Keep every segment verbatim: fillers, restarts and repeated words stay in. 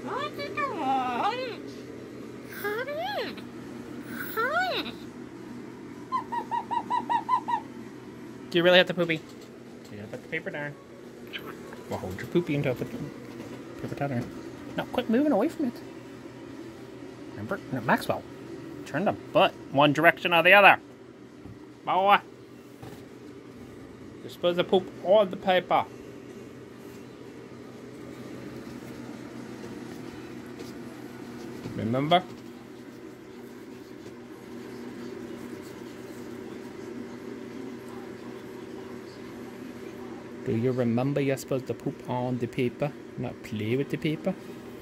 Do you really have to poopy? You gotta put the paper down. Well, hold your poopy until I put the paper towel down. No, quit moving away from it. Remember, no, Maxwell, turn the butt one direction or the other. Boy, you're supposed to poop on the paper. Remember? Do you remember you're supposed to poop on the paper, not play with the paper?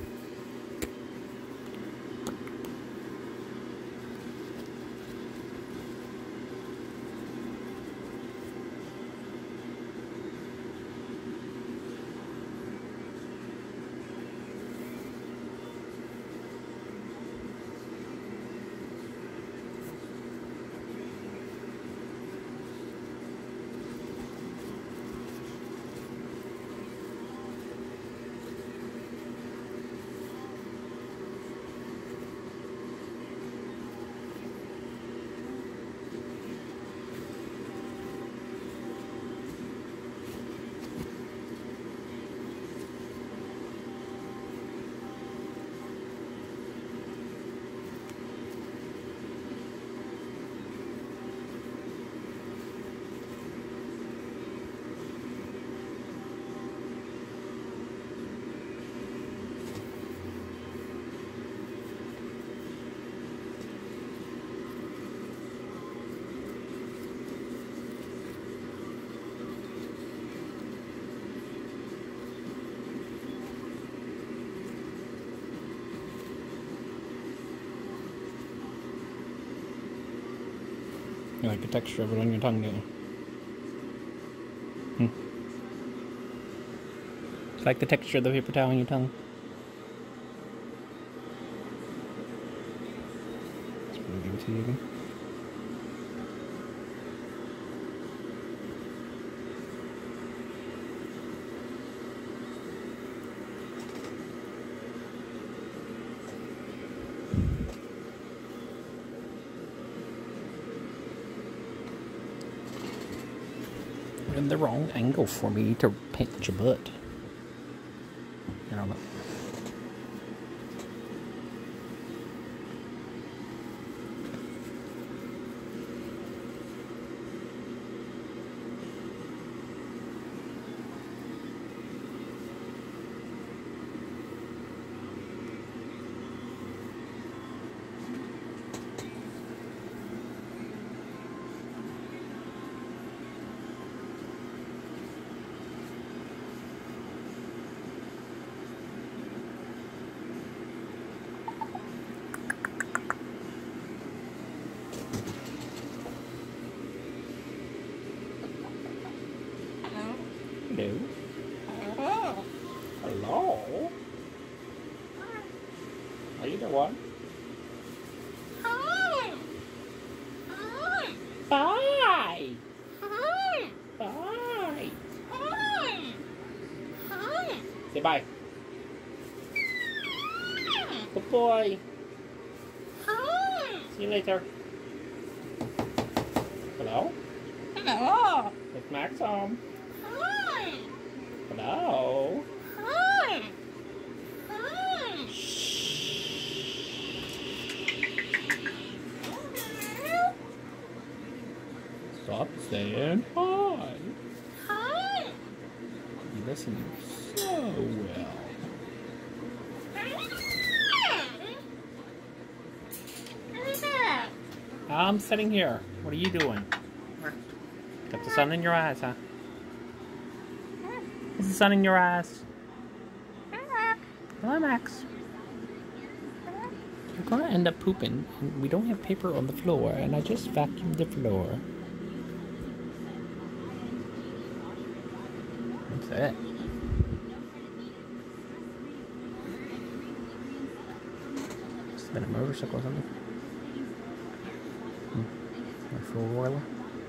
You like the texture of it on your tongue, don't you? Hmm. You like the texture of the paper towel on your tongue? Just gonna give it to you again. In the wrong angle for me to pinch your butt. You know, hello. Hello. Hello. How you doing? Hi. Hi. Bye. Hi. Bye. Hi. Hi. Say bye. Good boy. Hi. See you later. Hello. Hello. It's Max home. Hi. Hello. Hi. Hi. Stop saying hi. Hi. You listen so well. I'm sitting here. What are you doing? Got the sun in your eyes, huh? Is the sun in your eyes? Hello, Max. You're gonna end up pooping. We don't have paper on the floor, and I just vacuumed the floor. That's it. Spin a motorcycle or something. Hmm. A four wheeler.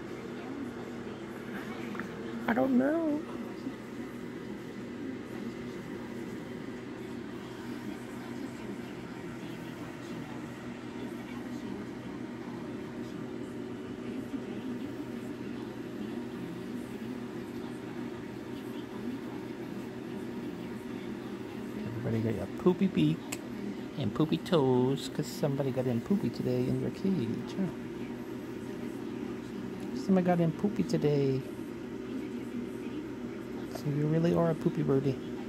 I don't know. already got your poopy beak and poopy toes because somebody got in poopy today in your cage. Huh? Somebody got in poopy today. So you really are a poopy birdie.